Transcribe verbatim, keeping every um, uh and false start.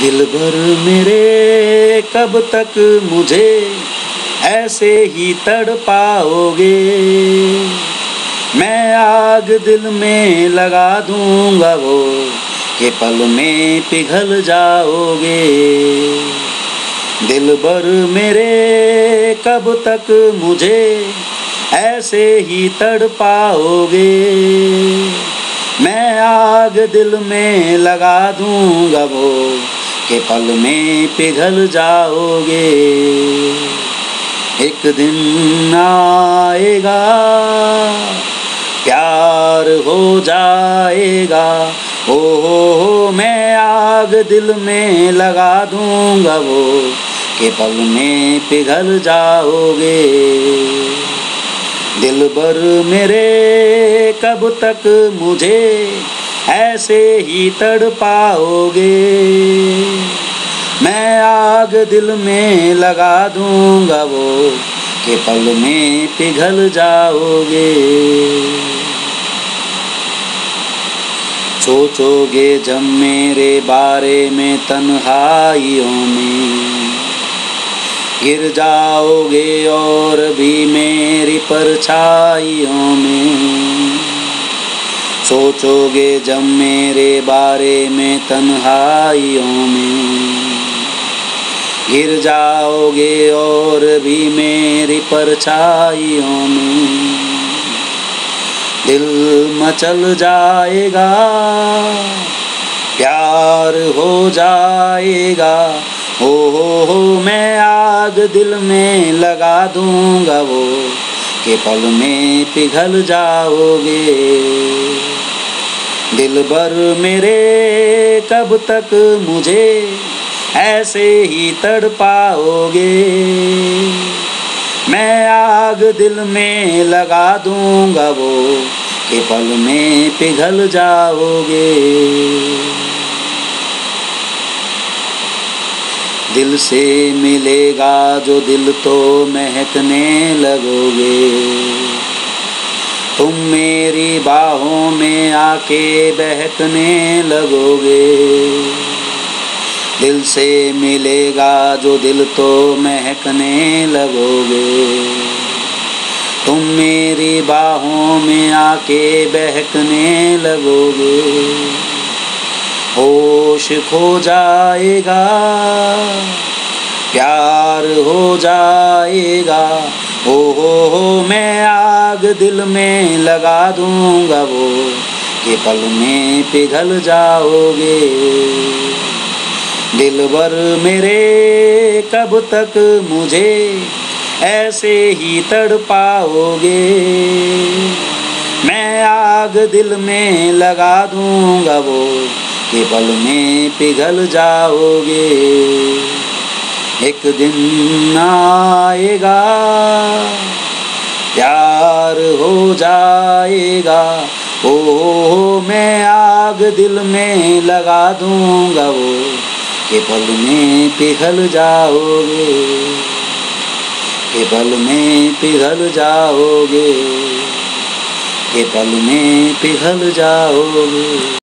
दिलबर मेरे कब तक मुझे ऐसे ही तड़पाओगे। मैं आग दिल में लगा दूंगा वो कि पल में पिघल जाओगे। दिलबर मेरे कब तक मुझे ऐसे ही तड़पाओगे। मैं आग दिल में लगा दूंगा वो कि पल में पिघल जाओगे। एक दिन आएगा प्यार हो जाएगा, ओ हो हो मैं आग दिल में लगा दूंगा वो कि पल में पिघल जाओगे। दिलबर मेरे कब तक मुझे ऐसे ही तड़पाओगे। मैं आग दिल में लगा दूंगा वो कि पल में पिघल जाओगे। सोचोगे जब मेरे बारे में तन्हाइयों में, गिर जाओगे और भी मेरी परछाइयों में। सोचोगे जब मेरे बारे में तन्हाइयों में, गिर जाओगे और भी मेरी परछाइयों में। दिल मचल जाएगा प्यार हो जाएगा, ओ हो हो मैं आग दिल में लगा दूंगा वो कि पल में पिघल जाओगे। दिलबर मेरे कब तक मुझे ऐसे ही तड़पाओगे। मैं आग दिल में लगा दूंगा वो कि पल में पिघल जाओगे। दिल से मिलेगा जो दिल तो महकने लगोगे। तुम मेरी बाहों में आके बहकने लगोगे। दिल से मिलेगा जो दिल तो महकने लगोगे। तुम मेरी बाहों में आके बहकने लगोगे। होश खो जाएगा प्यार हो जाएगा, ओ हो हो मैं आग दिल में लगा दूंगा वो कि पल में पिघल जाओगे। दिलबर मेरे कब तक मुझे ऐसे ही तड़पाओगे। मैं आग दिल में लगा दूंगा वो कि पल में पिघल जाओगे। एक दिन आएगा प्यार हो जाएगा, ओ हो मैं आग दिल में लगा दूंगा वो कि पल में पिघल जाओगे। कि पल में पिघल जाओगे, कि पल में पिघल जाओगे।